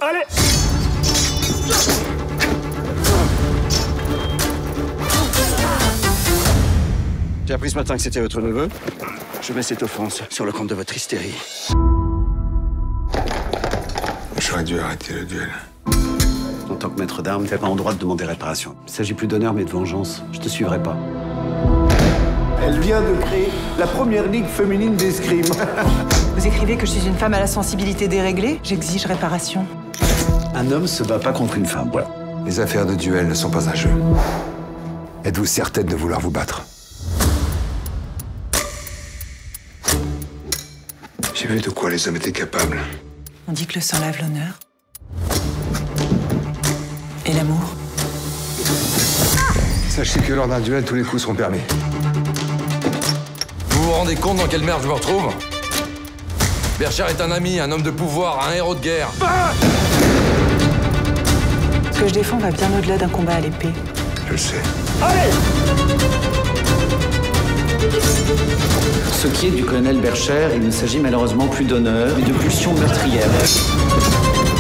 Allez! J'ai appris ce matin que c'était votre neveu. Je mets cette offense sur le compte de votre hystérie. J'aurais dû arrêter le duel. En tant que maître d'armes, t'es pas en droit de demander réparation. Il s'agit plus d'honneur, mais de vengeance. Je te suivrai pas. Elle vient de créer la première ligue féminine d'escrime. Vous écrivez que je suis une femme à la sensibilité déréglée? J'exige réparation. Un homme se bat pas contre une femme, voilà. Les affaires de duel ne sont pas un jeu. Êtes-vous certaine de vouloir vous battre? J'ai vu de quoi les hommes étaient capables. On dit que le sang lave l'honneur. Et l'amour. Sachez que lors d'un duel, tous les coups seront permis. Vous vous rendez compte dans quelle merde je me retrouve? Bercher est un ami, un homme de pouvoir, un héros de guerre. Ce que je défends va bien au-delà d'un combat à l'épée. Je le sais. Ce qui est du colonel Bercher, il ne s'agit malheureusement plus d'honneur, mais de pulsion meurtrière.